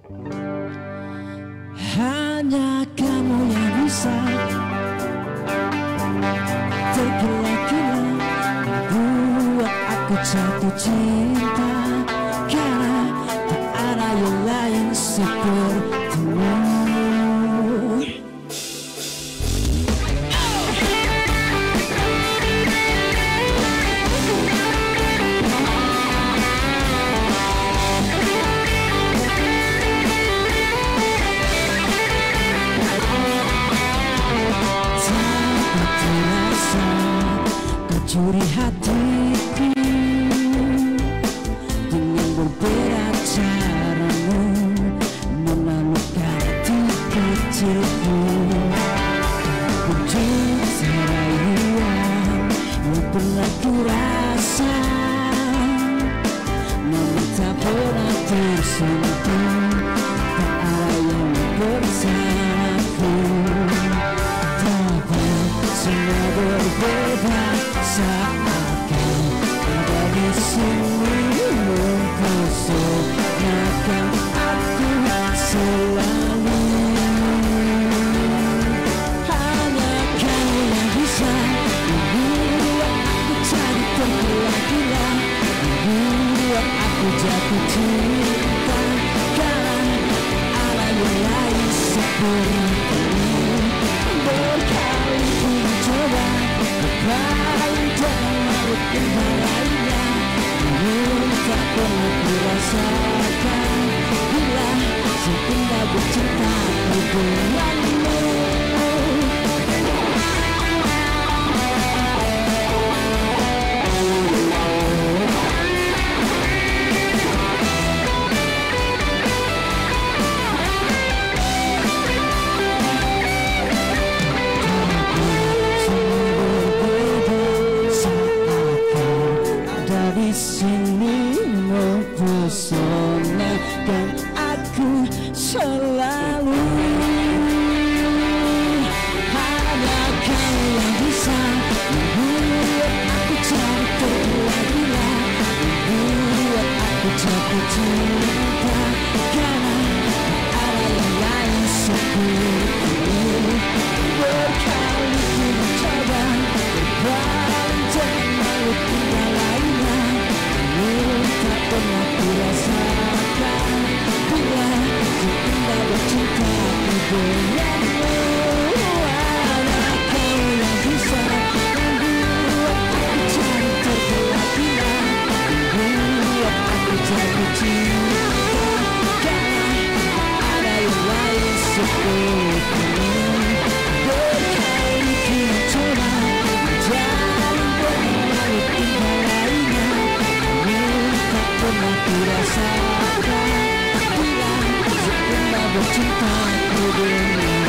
Hanya kamu yang bisa tergila-gila buat aku jatuh cinta, karena tak ada yang lain sepertimu. Curi hatiku dengan berbeda caramu, menaklukkan hati kecilku. Benci serayuan yang pernah ku rasa, namun tak pernah tersentuh. Tak ada yang bersamaku, tapi semua berbeda. Seakan ada di sini mempesonakan aku selalu. Hanya kau yang bisa membuat aku jadi tergila-gila, membuat aku jatuh cinta, karena ada yang lain sepertimu. Berkali ku mencoba berpaling dengan yang lainnya, namun tak pernah ku rasakan bila seindah bercinta denganmu. Di sini mempesonakan aku selalu. Hanya kau yang bisa membuat aku jadi tergila-gila, membuat aku jatuh cinta, karena ada yang lain sepertimu. Berkali ku mencoba berpaling dengan yang lainnya, tak pernah ku rasakan bila seindah bercinta denganmu. Hanya kau yang bisa membuat aku jadi tergila-gila, membuat aku jatuh cinta, karena ada yang lain sepertimu. Berkali ku mencoba menjalin dengan yang lainnya, tak pernah ku rasakan bila seindah bercinta denganmu.